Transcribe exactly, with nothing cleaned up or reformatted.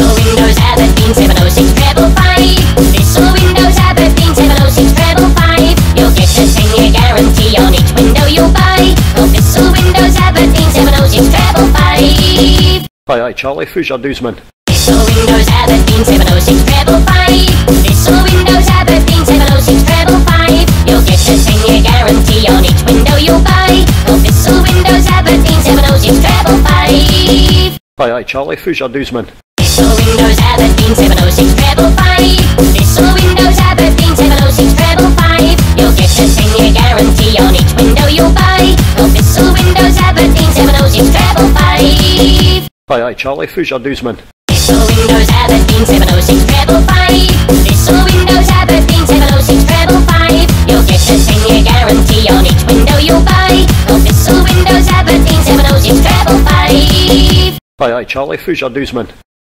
Thistle Windows Aberdeen seven oh six treble five. Thistle Windows Aberdeen seven oh six treble five. You'll get a ten year guarantee on each window you buy. Call Thistle Windows Aberdeen seven oh six treble five. Aye aye Charlie, who's your newsman? Thistle Windows Aberdeen seven oh six treble five. Thistle Windows Aberdeen seven oh six treble five. You'll get a ten year guarantee on each window you buy. Call Thistle Windows Aberdeen seven oh six treble five. Aye aye Charlie, who's your newsman? Thistle Windows Aberdeen seven oh six treble five. Thistle Windows Aberdeen seven oh six treble five. You'll get a ten year guarantee on each window you buy. Call Thistle Windows Aberdeen seven oh six treble five. Aye aye Charlie, who's your newsman? Thistle Windows Aberdeen seven oh six treble five. Thistle Windows Aberdeen seven oh six treble five. You'll get a ten year guarantee on each window you buy. Call Thistle Windows Aberdeen seven oh six treble five. Aye aye Charlie, who's your newsman?